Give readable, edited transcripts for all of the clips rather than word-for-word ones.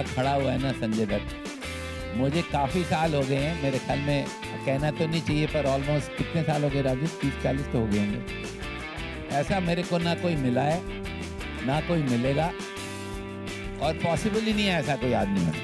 खड़ा हुआ है ना संजय दत्त, मुझे काफ़ी साल हो गए हैं, मेरे ख्याल में कहना तो नहीं चाहिए पर ऑलमोस्ट कितने साल हो गए राजू, 30-40 तो हो गए होंगे। ऐसा मेरे को ना कोई मिला है, ना कोई मिलेगा, और पॉसिबल ही नहीं है ऐसा कोई आदमी है।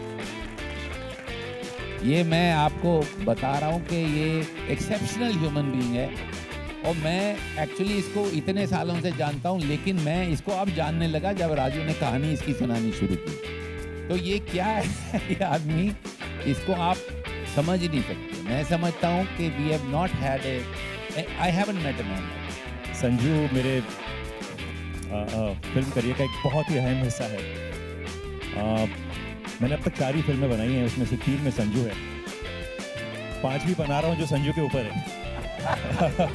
ये मैं आपको बता रहा हूँ कि ये एक्सेप्शनल ह्यूमन बीइंग है, और मैं एक्चुअली इसको इतने सालों से जानता हूँ, लेकिन मैं इसको अब जानने लगा जब राजू ने कहानी इसकी सुनानी शुरू की। तो ये क्या है ये आदमी, इसको आप समझ ही नहीं सकते। मैं समझता हूँ कि we have not had I haven't met a man. Sanju मेरे फिल्म करियर का एक बहुत ही अहम हिस्सा है। मैंने अब तक 4 ही फिल्में बनाई हैं, उसमें से 3 में संजू है, 5वीं बना रहा हूँ जो संजू के ऊपर है।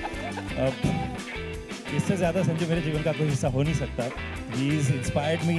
अब इससे ज़्यादा संजू मेरे जीवन का कोई हिस्सा हो नहीं सकता। He is inspired me,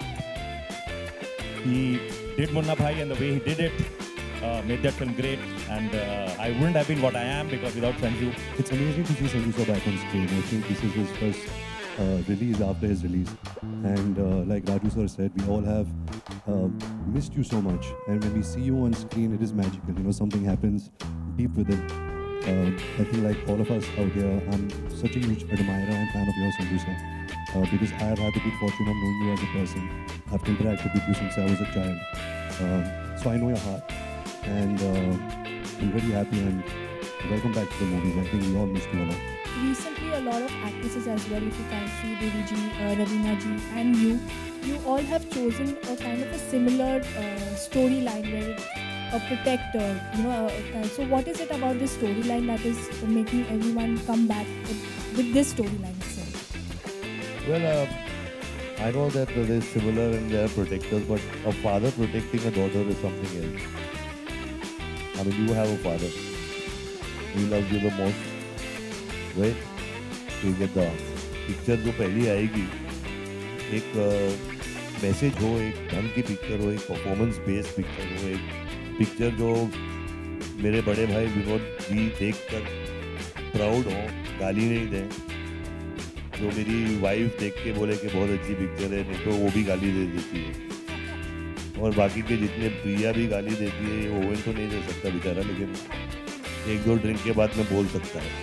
he did Munna Bhai, and the way he did it made that film great, and I wouldn't have been what I am because without Sanju. It's amazing to see Sanju so back on screen. I think this is his first release after his release, and like Raju sir said, we all have missed you so much, and when we see you on screen, it is magical. You know, something happens deep within. I think like all of us out here, I'm such a huge admirer and fan of yours, Sanju sir, because I have had the good fortune of knowing you as a person. I've interacted with you since I was a child, so I know your heart, and I'm very happy and welcome back to the movies. I think we all missed you a lot. Recently, a lot of actresses as well, if you can see Devi ji, Ravina ji, and you all have chosen a kind of a similar storyline where it's a protector, you know. So what is it about this storyline that is making everyone come back with this storyline itself? Well, I know that they're similar and they're protectors, but a father protecting a daughter is something else. I mean, you have a father. He loves you the most. Right? You get the picture जो पहली आएगी, एक message हो, एक ढंग की picture हो, एक परफॉर्मेंस बेस्ड पिक्चर हो, एक पिक्चर जो मेरे बड़े भाई विनोद जी देखकर प्राउड हो, गाली नहीं दें, जो मेरी वाइफ देख के बोले कि बहुत अच्छी पिक्चर है, नहीं तो वो भी गाली दे देती है, और बाकी के जितने प्रिया भी गाली देती है, ओवन तो नहीं दे सकता बेचारा, लेकिन 1-2 ड्रिंक के बाद में बोल सकता है।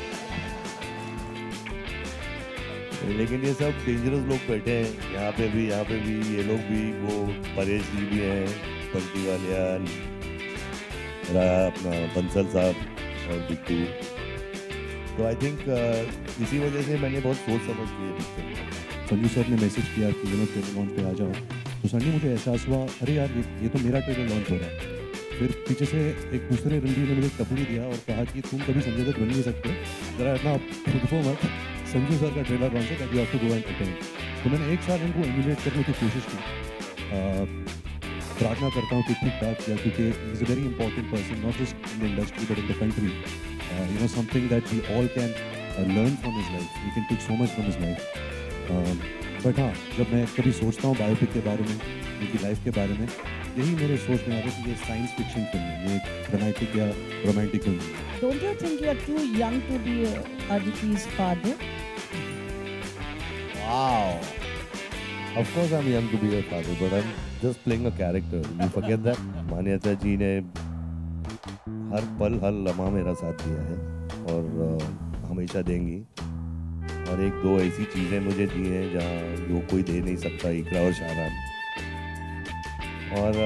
लेकिन ये सब डेंजरस लोग बैठे हैं यहाँ पे भी ये लोग भी, वो परेश जी भी हैं, पलटी वालियान, अपना बंसल साहब और बिट्टू। तो आई थिंक इसी वजह से मैंने बहुत सोच समझ की है पिक्चर। संजू सर ने मैसेज किया कि ये लोग ट्रेलर लॉन्च पे आ जाओ, तो संजू मुझे एहसास हुआ, अरे यार ये तो मेरा ट्रेलर लॉन्च हो रहा है। फिर पीछे से एक दूसरे रणवीर ने मुझे टपरी दिया और कहा कि तुम कभी संजय दत्त बन नहीं सकते, जरा इतना खुद को मत, संजू सर का ट्रेलर लॉन्च है, ताकि आपको गो एंड एंटरटेन। तो मैंने एक साल इनको एम्यूलेट करने की कोशिश की। प्रार्थना करता हूँ कि ठीक ठाक किया, क्योंकि is a very important person, not just in the industry but in the country. You know, something that we all can learn from his life, we can take so much from his life. But हाँ, जब मैं कभी सोचता हूँ biopic के बारे में, उनकी लाइफ के बारे में, यही मेरे सोच में आता है कि ये साइंस फिक्शन फिल्म है, ये ड्रामेटिक या रोमांटिक फिल्म है। Don't you think you are too young to be Aditi's father? Wow. Of course I'm young to be a father, but I'm just playing a character. You forget that? मान्यता जी ने हर पल हर लम्हा मेरा साथ दिया है और हमेशा देंगी, और 1-2 ऐसी चीज़ें मुझे दी हैं जहाँ जो कोई दे नहीं सकता, इकरा और शाहरान। और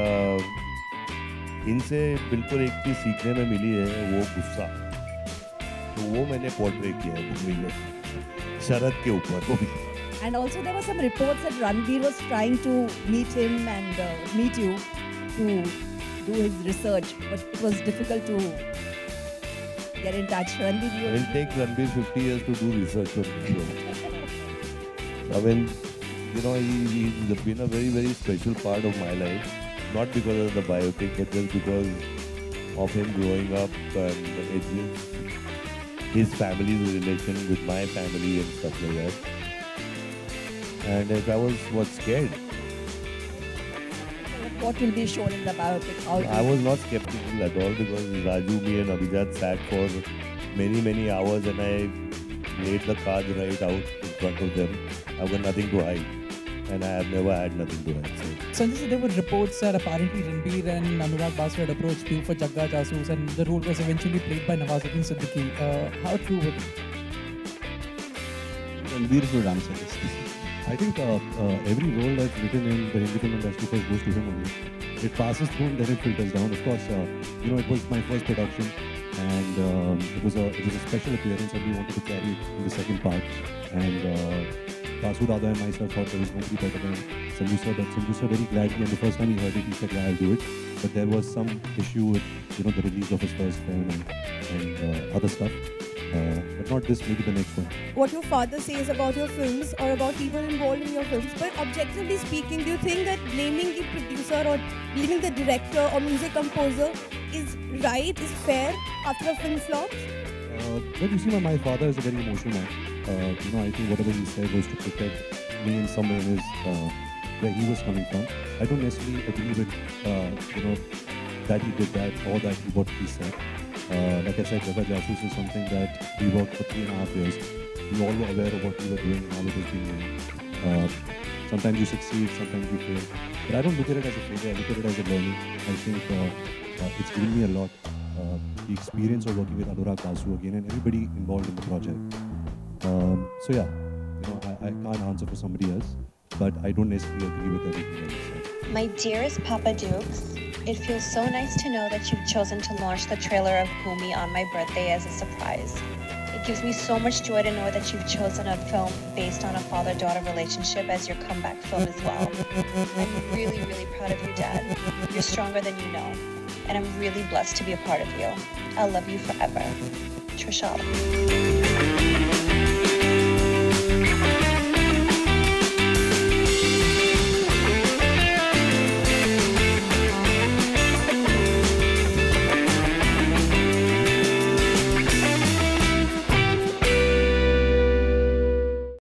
इनसे बिल्कुल एक चीज़ सीखने में मिली है, वो गुस्सा। तो वो मैंने पोर्ट्रे किया है मूवी में, शरद के ऊपर वो भी। And also there were some reports that Ranbir was trying to meet him and meet you to do his research, but it was difficult to get in touch. Ranbir, It will take Ranbir 50 years to do research on me. I mean, you know, he's been a very, very special part of my life. Not because of the biopic, but just because of him growing up and his family's relation with my family and stuff like that. And if I was scared. what will be shown in the biopic? I was not skeptical at all, because Raju, me and Abhijat sat for many, many hours and I laid the cards right out in front of them. I've got nothing to hide. and I have never had nothing to write. So. Sanjay, so there were reports that apparently Ranbir and Anurag Basu had approached you for Jagga Jasoos, and the role was eventually played by Nawazuddin Siddiqui. How true was it? Ranbir should answer this. I think every role that's written in the Hindi film industry first goes to him only. It passes through and then it filters down. Of course, it was my first production, and it was a special appearance, and we wanted to carry it in the second part. And Basu Dada and myself thought there was nobody better than Sanju sir. But Sanju sir very gladly, and the first time he heard it, he said, "Yeah, I'll do it." But there was some issue with the release of his first film and other stuff. But not this, maybe the next one. What your father says about your films or about people involved in your films, but objectively speaking, do you think that blaming the producer or blaming the director or music composer is right, is fair after a film flops? Well, you see, my father is a very emotional man. I think whatever he said was to protect me in some way is where he was coming from. I don't necessarily agree with, that he did that or that what he said. Like I said, Jagga Jasoos is something that we worked for 3.5 years. We all were aware of what we were doing, how it was being made. Sometimes you succeed, sometimes you fail. But I don't look at it as a failure, I look at it as a learning. I think it's given me a lot. The experience of working with Anurag Basu again and everybody involved in the project. So yeah, I can't answer for somebody else, but I don't necessarily agree with everything that he said. My dearest Papa Dukes, it feels so nice to know that you've chosen to launch the trailer of Bhumi on my birthday as a surprise. It gives me so much joy to know that you've chosen a film based on a father-daughter relationship as your comeback film as well. I'm really, really proud of you, Dad. You're stronger than you know, and I'm really blessed to be a part of you. I'll love you forever. Trishal.